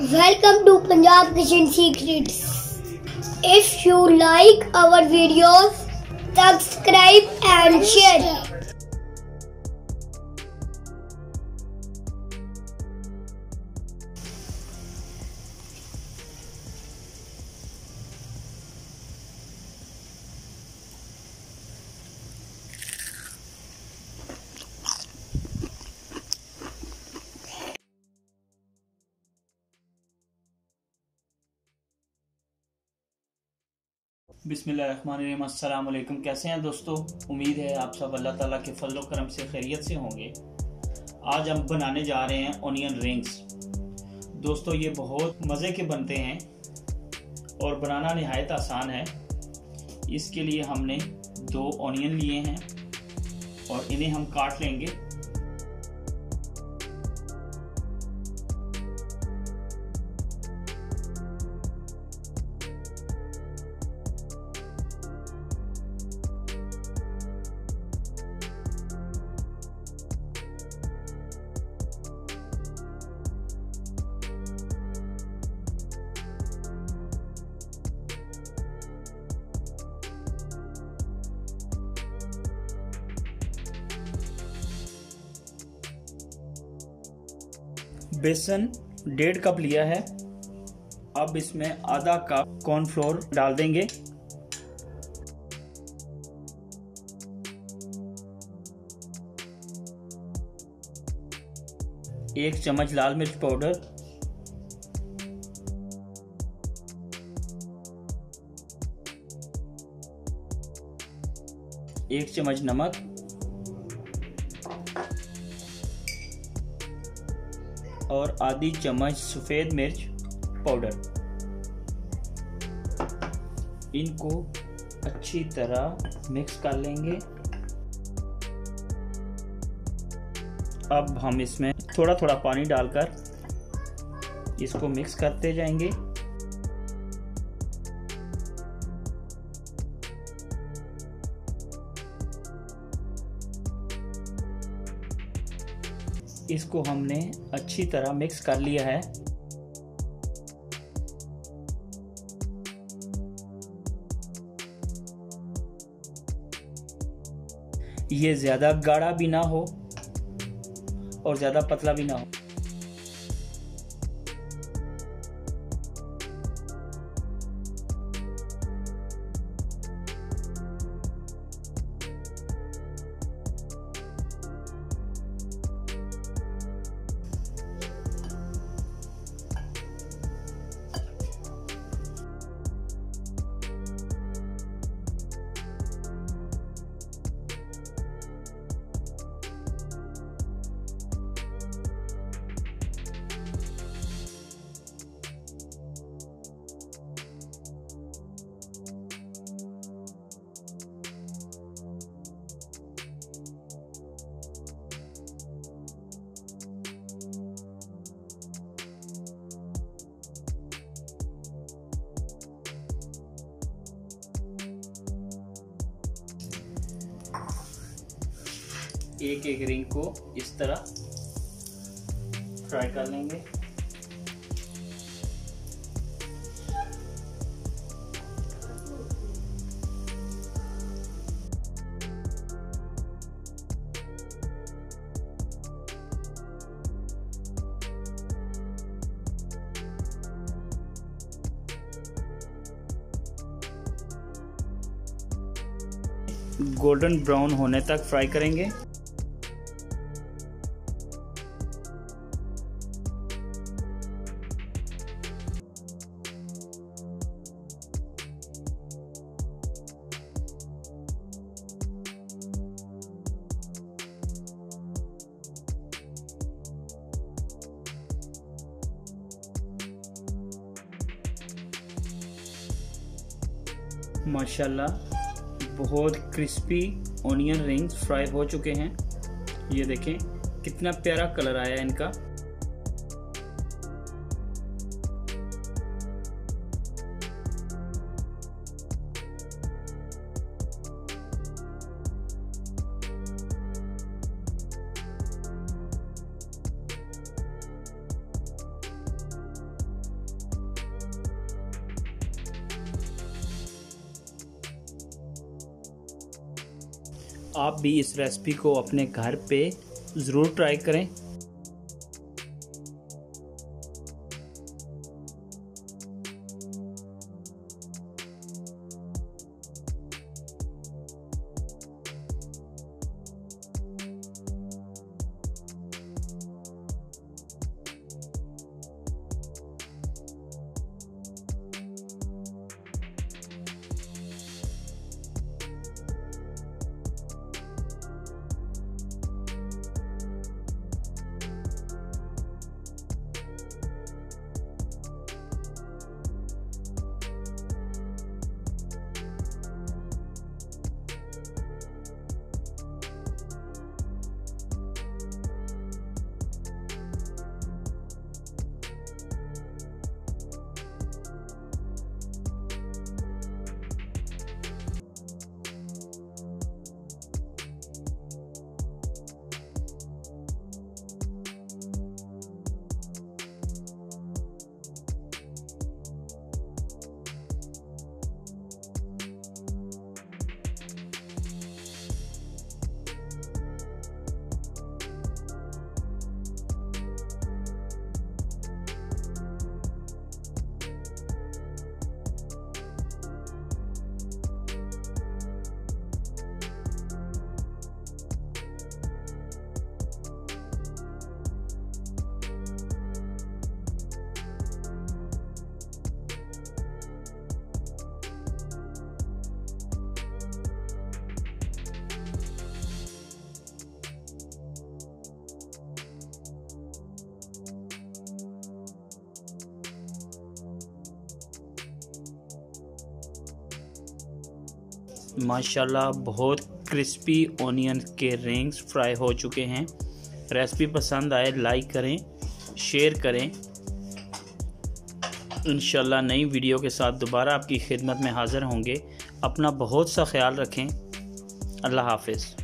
Welcome to Punjab Kitchen Secrets. If you like our videos, subscribe and share. बिस्मिल्लाहिर्रहमानिर्रहीम। अस्सलाम वालेकुम। कैसे हैं दोस्तों? उम्मीद है आप सब अल्लाह ताला के फजल व करम से खैरियत से होंगे। आज हम बनाने जा रहे हैं ऑनियन रिंग्स। दोस्तों ये बहुत मज़े के बनते हैं और बनाना निहायत आसान है। इसके लिए हमने 2 ऑनियन लिए हैं और इन्हें हम काट लेंगे। बेसन 1.5 कप लिया है। अब इसमें आधा कप कॉर्नफ्लोर डाल देंगे। 1 चम्मच लाल मिर्च पाउडर, 1 चम्मच नमक, और आधी चम्मच सफ़ेद मिर्च पाउडर। इनको अच्छी तरह मिक्स कर लेंगे। अब हम इसमें थोड़ा थोड़ा पानी डालकर इसको मिक्स करते जाएंगे। इसको हमने अच्छी तरह मिक्स कर लिया है। ये ज़्यादा गाढ़ा भी ना हो और ज़्यादा पतला भी ना हो। एक एक रिंग को इस तरह फ्राई कर लेंगे। गोल्डन ब्राउन होने तक फ्राई करेंगे। माशाल्लाह बहुत क्रिस्पी ऑनियन रिंग्स फ्राई हो चुके हैं। ये देखें कितना प्यारा कलर आया इनका। आप भी इस रेसिपी को अपने घर पे ज़रूर ट्राई करें। माशाल्लाह बहुत क्रिस्पी ऑनियन के रिंग्स फ्राई हो चुके हैं। रेसिपी पसंद आए लाइक करें, शेयर करें। इंशाल्लाह नई वीडियो के साथ दोबारा आपकी खिदमत में हाज़िर होंगे। अपना बहुत सा ख्याल रखें। अल्लाह हाफ़िज़।